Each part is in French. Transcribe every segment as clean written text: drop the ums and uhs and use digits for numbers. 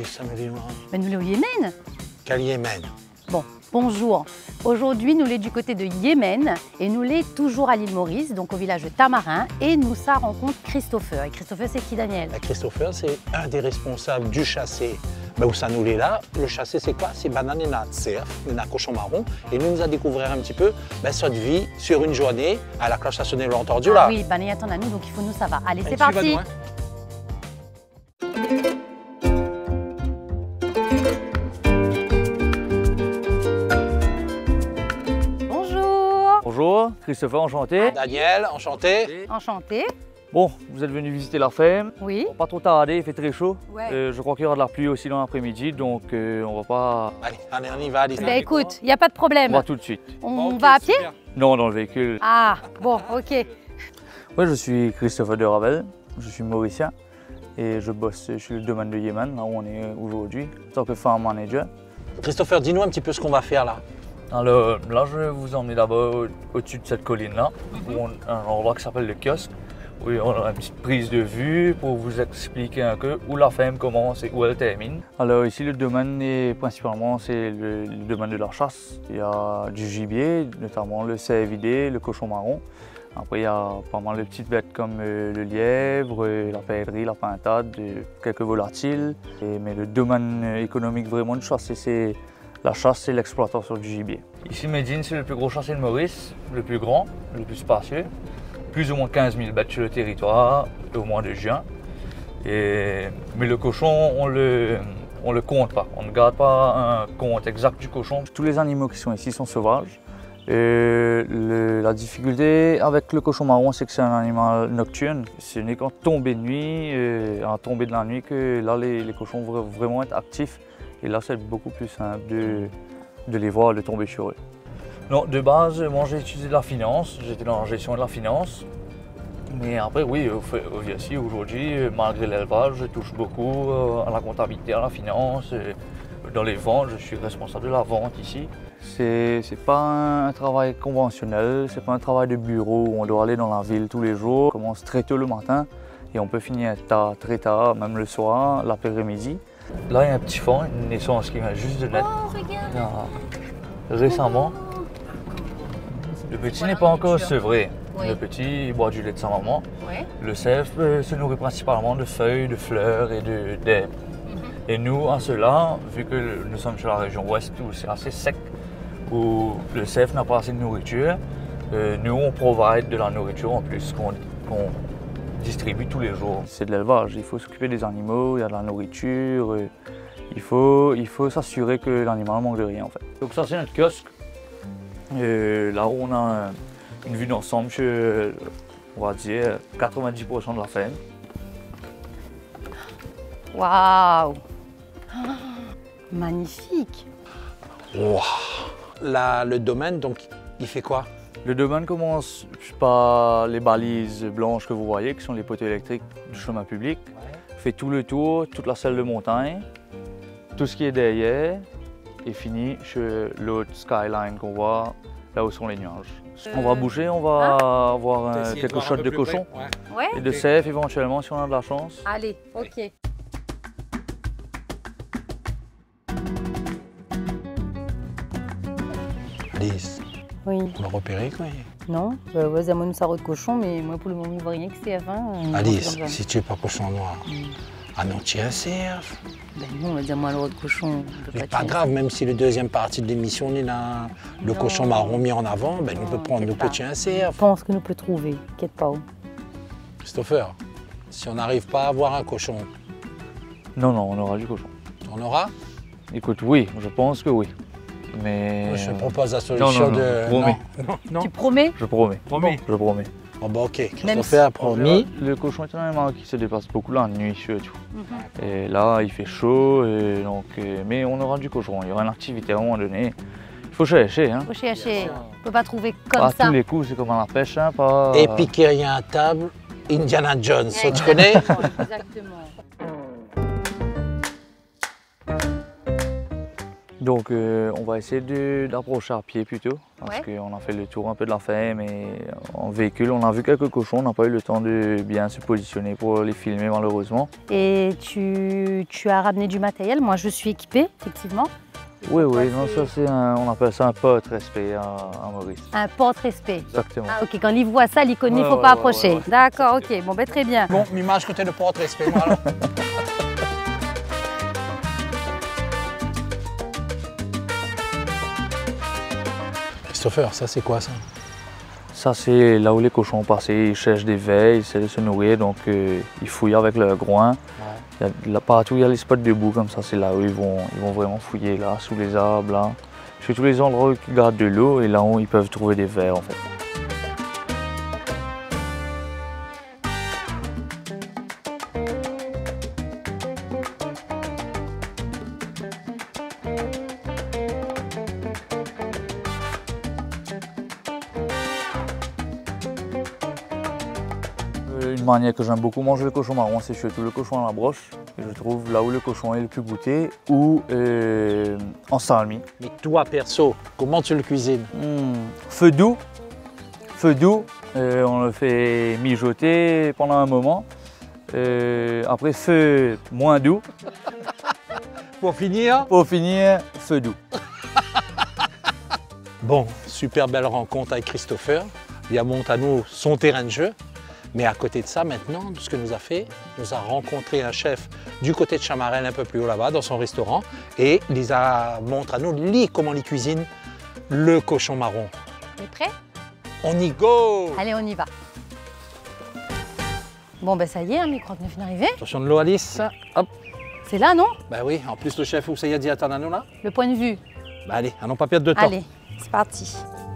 Mais nous, au Yémen. Quel Yémen? Bon, bonjour. Aujourd'hui, nous sommes du côté de Yémen et nous sommes toujours à l'île Maurice, donc au village de Tamarin. Et nous, ça rencontre Christopher. Et Christopher, c'est qui, Daniel? Christopher, c'est un des responsables du chassé. Ben, où ça nous est là, le chassé, c'est quoi? C'est banane et cerf, et cochon marron. Et nous a découvert un petit peu cette vie sur une journée à la cloche stationnée, vous l'avez entendu là? Oui, banane attend à nous, donc il faut nous, ça va. Allez, c'est parti. Bonjour, Christopher, enchanté. Daniel, enchanté. Enchanté. Bon, vous êtes venu visiter la ferme. Oui. Pas trop tarder, il fait très chaud. Ouais. Je crois qu'il y aura de la pluie aussi dans l'après-midi, donc on va pas... Allez, on y va. Allez. Ben écoute, il n'y a pas de problème. On va tout de suite. On va à pied? Non, dans le véhicule. Ah, bon, ok. Moi, je suis Christopher de Ravel, je suis mauricien et je bosse sur le domaine de Yémen, là où on est aujourd'hui, en tant que farm manager. Christopher, dis-nous un petit peu ce qu'on va faire là. Alors là, je vais vous emmener d'abord au-dessus de cette colline-là, où on a un endroit qui s'appelle le kiosque, où on a une petite prise de vue pour vous expliquer un peu où la ferme commence et où elle termine. Alors ici, le domaine est principalement c'est le domaine de la chasse. Il y a du gibier, notamment le cervidé, le cochon marron. Après, il y a pas mal de petites bêtes comme le lièvre, la perdrix, la pintade, quelques volatiles. Mais le domaine économique vraiment de chasse, c'est la chasse et l'exploitation du gibier. Ici, Médine, c'est le plus gros chassé de Maurice, le plus grand, le plus spacieux. Plus ou moins 15 000 bêtes sur le territoire au mois de juin. Mais le cochon, on le compte pas. On ne garde pas un compte exact du cochon. Tous les animaux qui sont ici sont sauvages. La difficulté avec le cochon marron, c'est que c'est un animal nocturne. Ce n'est qu'en tombée de nuit, en tombée de la nuit, que là, les cochons vont vraiment être actifs. Et là, c'est beaucoup plus simple de les voir, de tomber sur eux. Non, de base, moi j'ai utilisé de la finance, j'étais dans la gestion de la finance. Mais après, oui, aussi aujourd'hui, malgré l'élevage, je touche beaucoup à la comptabilité, à la finance. Dans les ventes, je suis responsable de la vente ici. C'est pas un travail conventionnel, c'est pas un travail de bureau où on doit aller dans la ville tous les jours. On commence très tôt le matin et on peut finir très tard, même le soir, l'après-midi. Là, il y a un petit fond, une naissance qui vient juste de naître. Oh, regarde. Récemment. Le petit n'est pas encore sevré. Oui. Le petit il boit du lait de sa maman. Ouais. Le cerf se nourrit principalement de feuilles, de fleurs et d'herbes. Et nous, à cela, vu que nous sommes sur la région ouest où c'est assez sec, où le cerf n'a pas assez de nourriture, nous on provide de la nourriture en plus qu'on distribue tous les jours. C'est de l'élevage, il faut s'occuper des animaux, il y a de la nourriture, il faut s'assurer que l'animal ne manque de rien en fait. Donc ça c'est notre kiosque. Là où on a une vue d'ensemble sur, on va dire, 90% de la ferme. Waouh! Magnifique! Wow. Le domaine, donc, il fait quoi? Le domaine commence par les balises blanches que vous voyez, qui sont les poteaux électriques du chemin public. Fait tout le tour, toute la selle de montagne, tout ce qui est derrière, et finit sur l'autre skyline qu'on voit, là où sont les nuages. On va bouger, on va avoir quelques shots de cochon Ouais. et de cerf éventuellement si on a de la chance. Allez, ok. Alice, Oui. on va repérer quoi? Non, moi, nous ça de cochon, mais moi, pour le moment, je vois rien que c'est avant. Alice, si tu n'es pas cochon noir, ah non, tu es un cerf. Ben non, on va dire moi, le de cochon. Mais pas grave, même si le deuxième partie de l'émission, on est là, le cochon marron mis en avant, ben, on peut prendre nos petits un cerf. Je pense que nous peut trouver, t'inquiète pas. Christopher, si on n'arrive pas à avoir un cochon, Non, on aura du cochon. on aura? Écoute, oui, je pense que oui. Mais... Moi, je te propose la solution non, de... promets. Non. Tu promets? Je promets. Promis. Je promets. Bon, bah, ok, Même Christopher a promis. Le cochon est un animal qui se déplace beaucoup la nuit surtout. Et là, il fait chaud, et donc, mais on aura du cochon. Il y aura une activité à un moment donné. Il faut chercher. Hein. Faut chercher. On peut pas trouver comme Pas ça. tous les coups, c'est comme à la pêche. Hein, pas... Et piquer rien à table, Indiana Jones, ça, tu connais? Exactement. Donc on va essayer d'approcher à pied plutôt, parce Ouais. qu'on a fait le tour un peu de la ferme et en véhicule, on a vu quelques cochons, on n'a pas eu le temps de bien se positionner pour les filmer malheureusement. Et tu as ramené du matériel. Moi, je suis équipée, effectivement. Oui, non, ça c'est on appelle ça un porte-respect à Maurice. Un porte-respect. Exactement. Ah, ok, quand il voit ça, il connaît, il ne faut Ouais, pas ouais, approcher. ouais. D'accord, ok. Bon, ben très bien. Bon, l'image que tu es de porte-respect, moi alors. Christopher, ça c'est quoi ça? Ça c'est là où les cochons passent, ils cherchent des vers, ils essaient de se nourrir, donc ils fouillent avec leur groin. Partout il y a les spots debout comme ça, c'est là où ils vont vraiment fouiller, là, sous les arbres, là. Sur tous les endroits où ils gardent de l'eau et là où ils peuvent trouver des vers en fait. Une manière que j'aime beaucoup manger le cochon marron, c'est surtout le cochon à la broche. Et je trouve là où le cochon est le plus goûté ou en salmi. Mais toi perso, comment tu le cuisines? Feu doux, on le fait mijoter pendant un moment. Après feu moins doux, Pour finir? pour finir feu doux. Bon, super belle rencontre avec Christopher. Il montre à nous son terrain de jeu. Mais à côté de ça, maintenant, ce que nous a fait, nous a rencontré un chef du côté de Chamarel, un peu plus haut là-bas, dans son restaurant. Et il montre à nous comment il cuisine le cochon marron. Tu es prêt? On y go! Allez, on y va. Bon, ben ça y est, hein, micro-9 est arrivé. Attention de l'eau, Alice. Hop. C'est là, non? Ben oui, en plus le chef Ousseya dit attendre à nous là. Le point de vue. Ben allez, à non pas perdre de temps. Allez, c'est parti.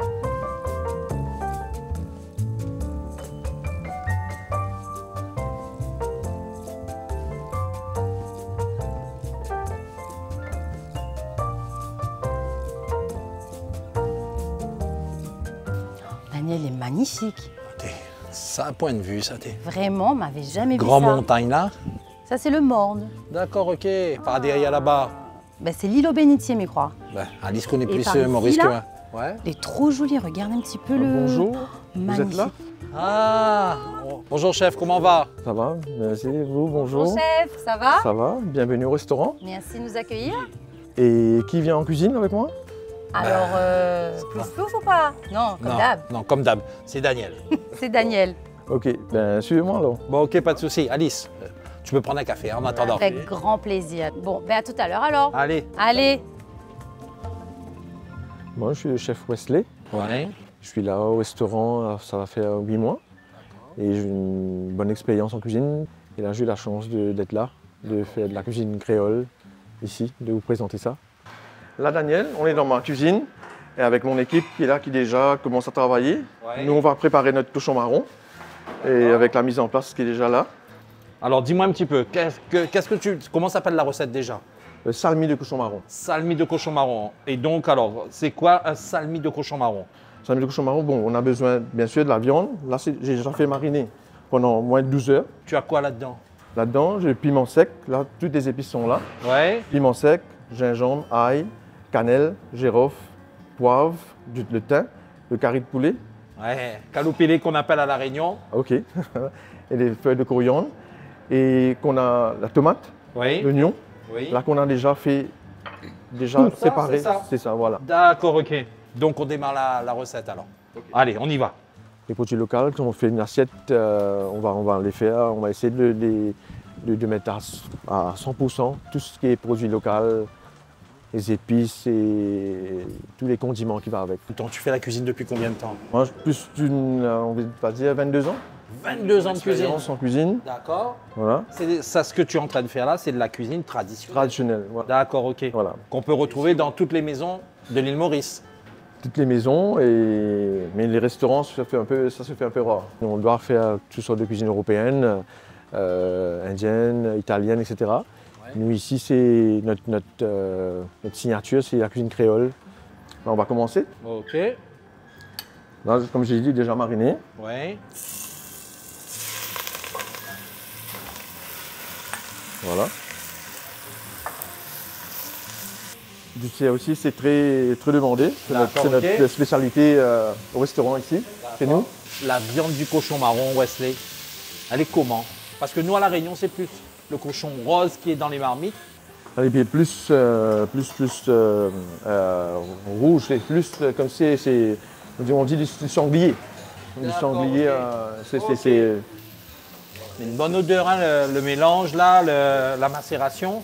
Daniel est magnifique. C'est un point de vue, ça t'es. Vraiment, on m'avait jamais Grand vu ça. montagne là. Ça, c'est le Morne. D'accord, ok. Par derrière là-bas. Ben, c'est l'île aux bénitiers, mais crois. Ben, Alice connaît Et plus par ici, Maurice que là moi. Ouais. Il est trop joli, regarde un petit peu le... Bonjour, Magnifique. vous êtes là? Ah, bonjour chef, comment va? Ça va, merci, vous, bonjour. Bon chef, ça va? Ça va, bienvenue au restaurant. Merci de nous accueillir. Et qui vient en cuisine avec moi? Alors, plus ou pas? Non, comme d'hab. Non, comme d'hab, c'est Daniel. C'est Daniel. Ok, ben suivez-moi alors. Bon, ok, pas de souci. Alice, tu peux prendre un café en attendant. Avec grand plaisir. Bon, ben à tout à l'heure alors. Allez. Allez. Moi, je suis le chef Wesley. Ouais. Je suis là au restaurant, ça va faire 8 mois. Et j'ai une bonne expérience en cuisine. Et là, j'ai eu la chance d'être là, de faire de la cuisine créole ici, de vous présenter ça. Là, Daniel, on est dans ma cuisine. Et avec mon équipe qui est là, qui déjà commence à travailler. Ouais. Nous, on va préparer notre cochon marron. Et avec la mise en place qui est déjà là. Alors dis-moi un petit peu, comment s'appelle la recette déjà? Le salmi de cochon marron. Salmi de cochon marron. Et donc alors, c'est quoi un salmi de cochon marron? Salmi de cochon marron, bon, on a besoin bien sûr de la viande. Là, j'ai déjà fait mariner pendant moins de 12 heures. Tu as quoi là-dedans? Là-dedans, j'ai le piment sec. Là, toutes les épices sont là. Ouais. Piment sec, gingembre, ail, cannelle, girofle, poivre, le thym, le curry de poulet. Ouais. Caloupilé qu'on appelle à La Réunion. Ok. Et les feuilles de coriandre. Et qu'on a la tomate, Oui. l'oignon. Oui. Là qu'on a déjà fait, Tout ça, séparé. c'est ça. C'est ça, voilà. D'accord, ok. Donc on démarre la recette alors. Allez, on y va. Les produits locaux, quand on fait une assiette, on va les faire, on va essayer de mettre à 100% tout ce qui est produit local, les épices et tous les condiments qui vont avec. Donc tu fais la cuisine depuis combien de temps? Moi, plus on va dire 22 ans. 22 ans de cuisine. Expérience en cuisine, D'accord. voilà, C'est ça, ce que tu es en train de faire là, c'est de la cuisine traditionnelle. traditionnelle. Voilà. D'accord, ok. Voilà. Qu'on peut retrouver dans toutes les maisons de l'île Maurice. Toutes les maisons, mais les restaurants, ça se fait un peu rare. On doit faire toutes sortes de cuisine européenne, indienne, italienne, etc. Nous ici, c'est notre signature, c'est la cuisine créole. Là, on va commencer. Ok. Là, comme j'ai dit, déjà mariné. Ouais. Voilà. Du thé aussi, c'est très demandé. D'accord, C'est notre ok. spécialité au restaurant ici, chez nous. La viande du cochon marron, Wesley, elle est comment? Parce que nous, à La Réunion, c'est plus le cochon rose qui est dans les marmites. Elle est plus rouge, c'est plus comme on dit du sanglier. Du D'accord, sanglier, ok. c'est Une bonne odeur, hein, le mélange là, la macération.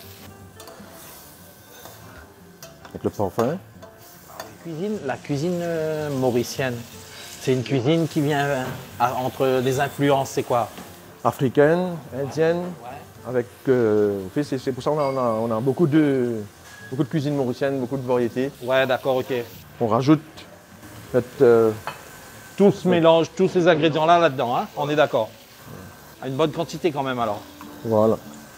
avec le parfum. La cuisine mauricienne, c'est une cuisine qui vient entre des influences, c'est quoi? Africaine, indienne, avec. C'est pour ça qu'on a beaucoup de cuisine mauricienne, beaucoup de variétés. Ouais, d'accord, ok. On rajoute Tout ce mélange, tous ces ingrédients-là là-dedans, hein, on est d'accord. À une bonne quantité quand même alors. voilà.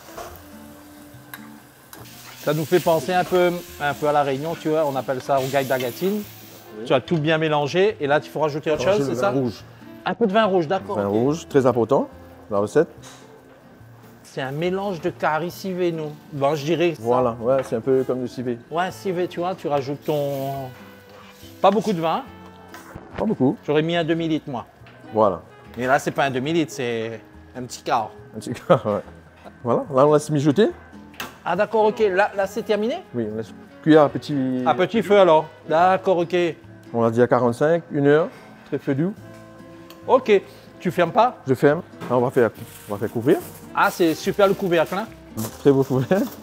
Ça nous fait penser un peu à La Réunion, tu vois, on appelle ça au gaï d'agatine. Tu as tout bien mélangé et là, il faut rajouter autre chose, c'est ça? Rouge. Un peu de vin rouge, d'accord. Vin ok. rouge, très important, la recette. C'est un mélange de curry civet, nous. Bon, je dirais ça. Voilà, ouais, c'est un peu comme le civet. Ouais, civet, tu vois, tu rajoutes ton... Pas beaucoup de vin, Pas beaucoup. j'aurais mis un demi-litre, moi. Voilà. Mais là, c'est pas un demi-litre, c'est un petit quart. Un petit peu, ouais. Voilà, là on laisse mijoter. Ah d'accord, ok. Là c'est terminé? Oui, on laisse cuire à petit. À petit feu alors. D'accord, ok. On l'a dit à 45, 1 heure, très feu doux. Ok. Tu fermes pas? Je ferme. Là, on va faire couvrir. Ah, c'est super le couvercle, hein? Très beau couvert. Là,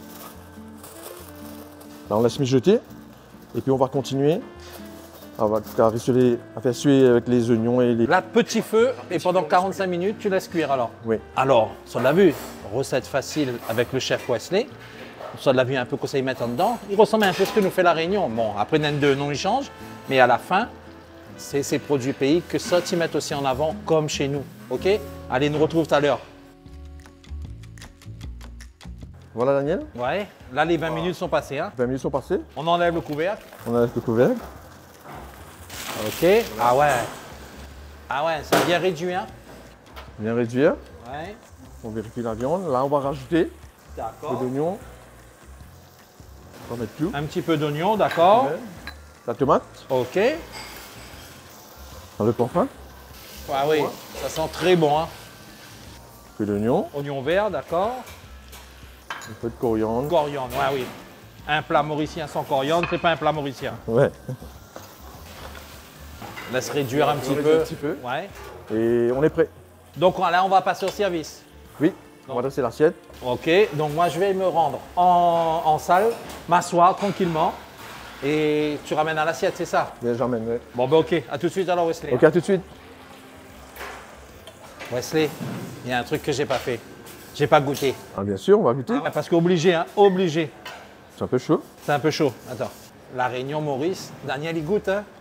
on laisse mijoter. Et puis on va continuer. On va faire suer avec les oignons et les. Là, petit feu et pendant 45 minutes, tu laisses cuire alors. Oui. Alors, ça l'a vu, recette facile avec le chef Wesley. Ça l'a vu un peu qu'on s'y mettre en dedans. Il ressemble un peu à ce que nous fait La Réunion. Bon, après, deux non échange, mais à la fin, c'est ces produits pays que ça, t'y mettent aussi en avant, comme chez nous. Ok? Allez, nous retrouve tout à l'heure. Voilà, Daniel. Ouais, là, les 20 minutes sont passées. Hein? 20 minutes sont passées. On enlève le couvercle. On enlève le couvercle. Ok. Ah ouais. Ah ouais, ça a bien réduit, hein? Bien réduire. Ouais. On vérifie la viande. Là, on va rajouter un peu D'accord. d'oignon. On va mettre tout. Un petit peu d'oignon, d'accord. La tomate. Ok. Dans le parfum. Ah oui, ça sent très bon, hein? Un peu d'oignon. Oignon vert, d'accord. Un peu de coriandre. Coriandre, ouais, oui. Un plat mauricien sans coriandre, c'est pas un plat mauricien. Ouais. Laisse réduire un petit réduit peu. un petit peu. Ouais. Et on est prêt. Donc là, on va passer au service. Oui. On va dresser l'assiette. Ok, donc moi je vais me rendre en salle, m'asseoir tranquillement et tu ramènes à l'assiette, c'est ça? Bien, j'emmène. Ouais. Bon, ben ok, à tout de suite alors Wesley. Ok, à tout de suite. Wesley, il y a un truc que j'ai pas fait. J'ai pas goûté. Ah, bien sûr, on va goûter. Parce qu'obligé, hein, obligé. C'est un peu chaud. C'est un peu chaud. Attends. La Réunion Maurice, Daniel il goûte, hein?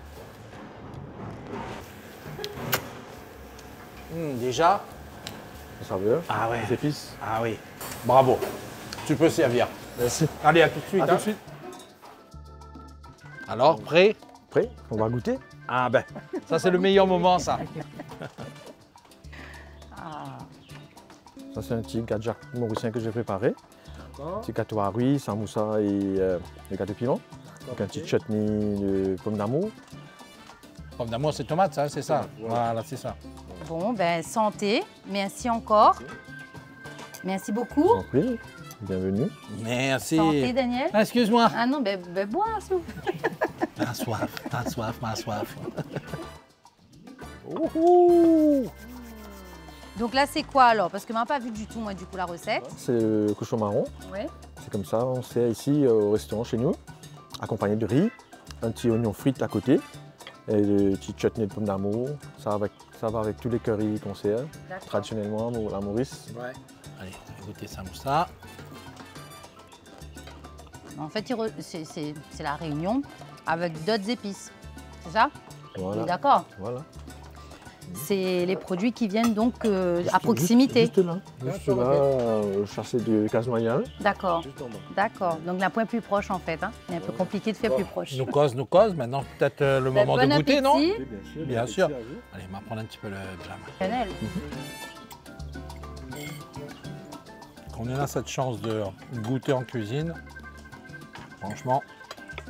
Déjà? Le serveur. Ah ouais. Les épices. Ah oui. Bravo. Tu peux servir. Merci. Allez, à tout de suite. À tout de suite. Alors, prêt? Prêt. On va goûter. Ah ben, ça c'est le meilleur moment, ça. Ça, c'est un petit gadja mauricien que j'ai préparé. Petit gâteau à riz, samoussa et le gâteau piment. Donc un petit chutney de pommes d'amour. Pomme d'amour, c'est tomate, ça, c'est ça? Voilà, c'est ça. Bon, ben santé. Merci encore. Merci beaucoup. En prie. Bienvenue. Merci. Santé, Daniel. Ah, excuse-moi. Ah non, ben bois, s'il vous plaît. Ma soif, ma soif. Donc là, c'est quoi alors? Parce que je n'ai pas vu du tout, moi, du coup, la recette. C'est le cochon marron. Ouais. C'est comme ça, on sert ici au restaurant chez nous, accompagné de riz, un petit oignon frites à côté et le petit chutney de pommes d'amour. Ça va avec tous les currys qu'on sert traditionnellement à Maurice. Ouais. Allez, on va goûter samoussa. En fait, c'est la Réunion avec d'autres épices. C'est ça? Voilà. D'accord. Voilà. C'est les produits qui viennent donc à proximité. Juste là, chassé de Casse-Noyal. D'accord. D'accord. Donc la point plus proche en fait. Hein. C'est un peu compliqué de faire plus proche. Nous cause. Maintenant, peut-être le moment Bon de goûter, non? appétit. Bien sûr. Allez, on va prendre un petit peu de la main. Cannelle. On a cette chance de goûter en cuisine. Franchement,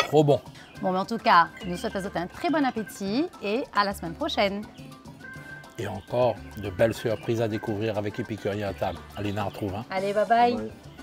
trop bon. Bon, mais en tout cas, nous souhaitons un très bon appétit et à la semaine prochaine. Et encore de belles surprises à découvrir avec Épicurien à table. Allez, on en retrouve. Hein. Allez, bye bye. Ouais.